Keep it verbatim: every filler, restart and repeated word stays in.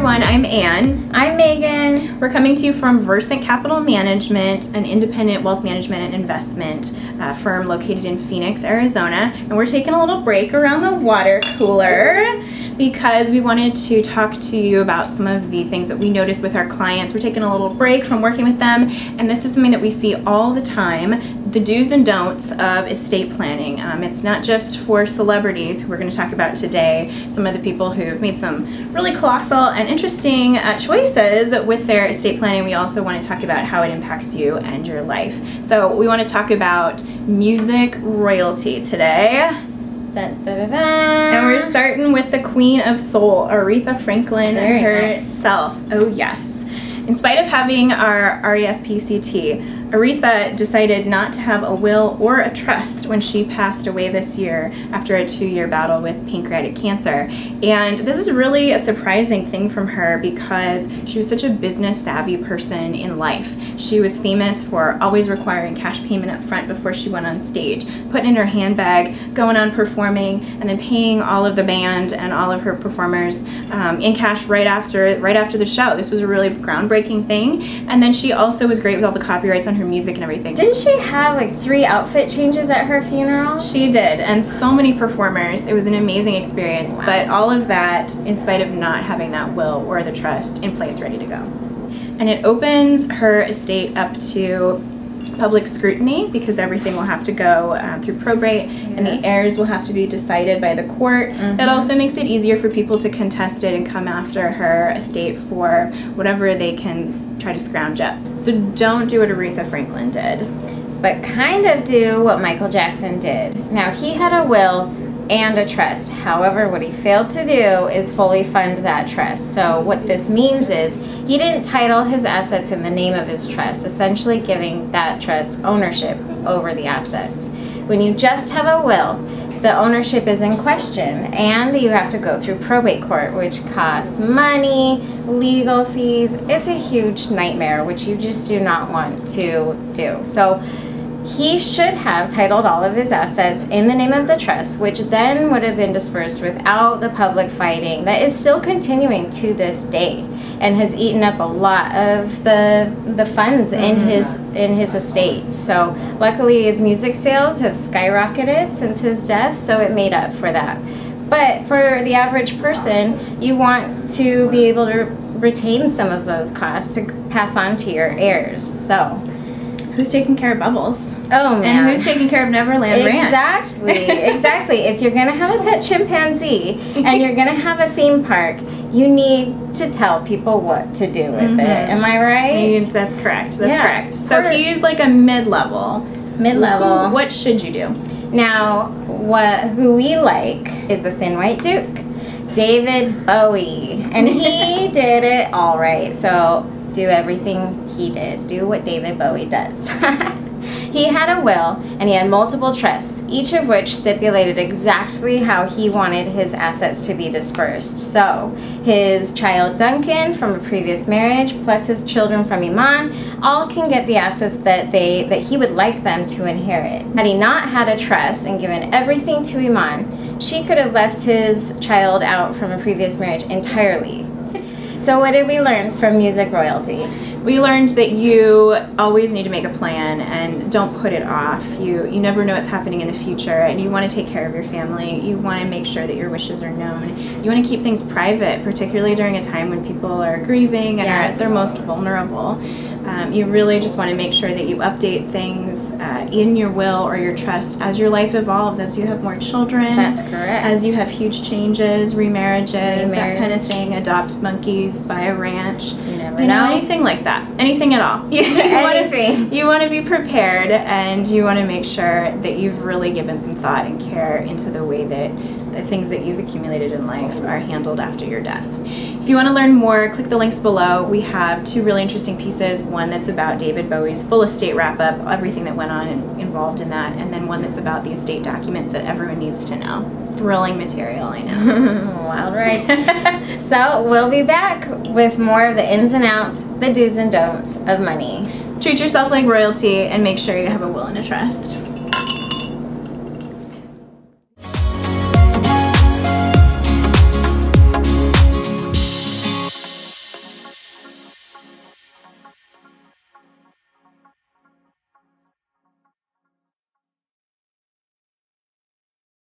everyone, I'm Ann. I'm Megan. We're coming to you from Versant Capital Management, an independent wealth management and investment uh, firm located in Phoenix, Arizona. And we're taking a little break around the water cooler because we wanted to talk to you about some of the things that we notice with our clients. We're taking a little break from working with them, and this is something that we see all the time, the do's and don'ts of estate planning. Um, it's not just for celebrities, who we're going to talk about today, some of the people who have made some really colossal and interesting uh, choices with their estate planning. We also want to talk about how it impacts you and your life. So we want to talk about music royalty today. Dun, dun, dun, dun. And we're starting with the Queen of Soul, Aretha Franklin Very herself. Nice. Oh yes. In spite of having our R E S P C T, Aretha decided not to have a will or a trust when she passed away this year after a two-year battle with pancreatic cancer. And this is really a surprising thing from her because she was such a business-savvy person in life. She was famous for always requiring cash payment up front before she went on stage, putting in her handbag, going on performing, and then paying all of the band and all of her performers um, in cash right after, right after the show. This was a really groundbreaking thing. And then she also was great with all the copyrights on her music and everything. Didn't she have like three outfit changes at her funeral? She did, and so many performers. It was an amazing experience, wow. But all of that in spite of not having that will or the trust in place ready to go. And it opens her estate up to public scrutiny because everything will have to go uh, through probate, yes. And the heirs will have to be decided by the court. Mm-hmm. That also makes it easier for people to contest it and come after her estate for whatever they can try to scrounge up. So don't do what Aretha Franklin did. But kind of do what Michael Jackson did. Now, he had a will and a trust. However, what he failed to do is fully fund that trust. So what this means is he didn't title his assets in the name of his trust, essentially giving that trust ownership over the assets. When you just have a will, the ownership is in question, and you have to go through probate court, which costs money, legal fees. It's a huge nightmare, which you just do not want to do. So he should have titled all of his assets in the name of the trust, which then would have been dispersed without the public fighting that is still continuing to this day and has eaten up a lot of the the funds in mm-hmm. his in his estate. So luckily his music sales have skyrocketed since his death, so it made up for that. But for the average person, you want to be able to retain some of those costs to pass on to your heirs. So who's taking care of Bubbles? Oh man. And who's taking care of Neverland Ranch? Exactly, exactly. If you're gonna have a pet chimpanzee and you're gonna have a theme park, you need to tell people what to do with mm-hmm. it. Am I right? He's, that's correct. That's yeah. correct. So For, he's like a mid-level. Mid-level. What should you do? Now, what who we like is the Thin White Duke, David Bowie, and he did it all right. So do everything he did. Do what David Bowie does. He had a will and he had multiple trusts, each of which stipulated exactly how he wanted his assets to be dispersed. So his child Duncan from a previous marriage plus his children from Iman all can get the assets that they that he would like them to inherit. Had he not had a trust and given everything to Iman, she could have left his child out from a previous marriage entirely. So what did we learn from music royalty? We learned that you always need to make a plan and don't put it off. You you never know what's happening in the future, and you want to take care of your family. You want to make sure that your wishes are known. You want to keep things private, particularly during a time when people are grieving and yes. are at their most vulnerable. Um, you really just want to make sure that you update things uh, in your will or your trust as your life evolves, as you have more children. That's correct. As you have huge changes, remarriages, Remarriage. that kind of thing, adopt monkeys, buy a ranch. You never you know, know. anything like that. Anything at all. You, you Anything. Want to, you want to be prepared, and you want to make sure that you've really given some thought and care into the way that the things that you've accumulated in life are handled after your death. If you want to learn more, click the links below. We have two really interesting pieces, one that's about David Bowie's full estate wrap-up, everything that went on and involved in that, and then one that's about the estate documents that everyone needs to know. Thrilling material, I know. Wild ride. So we'll be back with more of the ins and outs, the do's and don'ts of money. Treat yourself like royalty and make sure you have a will and a trust.